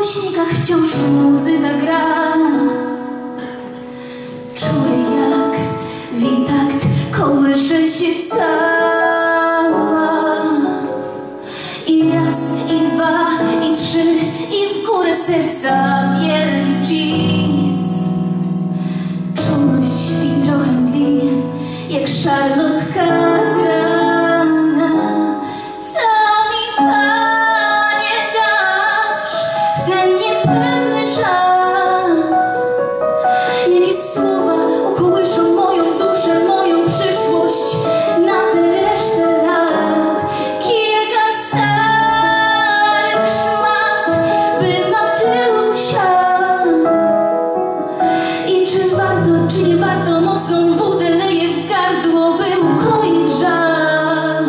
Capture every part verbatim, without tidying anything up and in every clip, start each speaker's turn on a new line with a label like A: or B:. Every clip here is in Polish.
A: głośnikach wciąż muzyka gra. Czuję, jak witakt kołysze się cała. I raz, i dwa, i trzy, i w górę serca wielki cheese. Czujność śpi trochę mdli, jak szarlotka z rana. Co mi, Panie, dasz w ten niepewny czas? Jakie słowa ukołyszą moją duszę, moją przyszłość na tę resztę lat? Kilka starych szmat, bym na tył usiadł. I czy warto, czy nie warto, mocną wódę leję w gardło, by ukoić żal.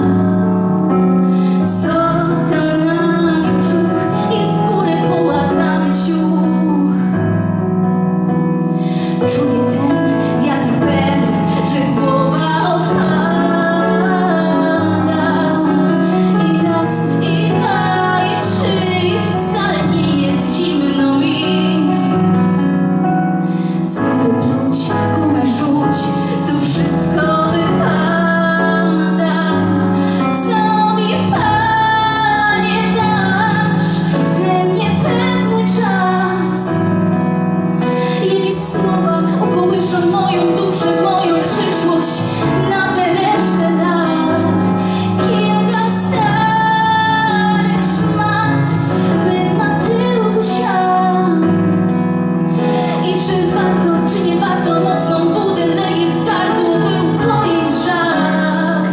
A: Co tam nagi brzuch i w górę połatany ciuch. Czuję ten wiatr pęd, że głowa odpada. I raz, i dwa, i trzy, i wcale nie jest zimno mi. Skóry pluć, gumę rzuć, tu wszystko wypada. Co mi, Panie, dasz w ten niepewny czas? Jakie słowa ukołyszą moją duszę, moją przyszłość na tę resztę lat? Kilka starych szmat, bym na tył usiadł. I czy warto, czy nie warto, mocną wódę leję w gardło, by ukoić żal.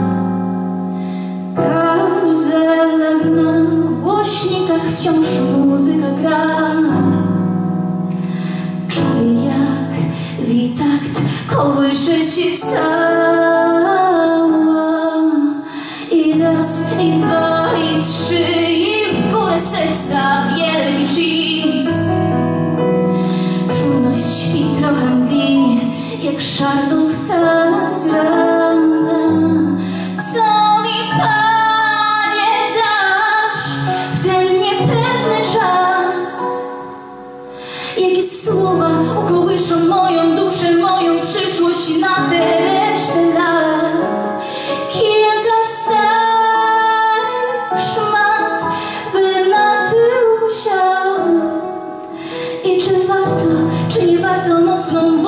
A: Karuzela gna, w głośnikach wciąż muzyka gra. Czuję, jak witakt kołysze się cała. I raz, i dwa, i trzy, i w górę serca wielki cheese. Czujność śpi trochę mdli, jak szarlotka z rana. Co mi, Panie, dasz w ten niepewny czas? Jakie słowa ukołyszą moją duszę, moją przyszłość na tę resztę lat? Kilka starych szmat, by na tył usiadł. I czy warto, czy nie warto, mocną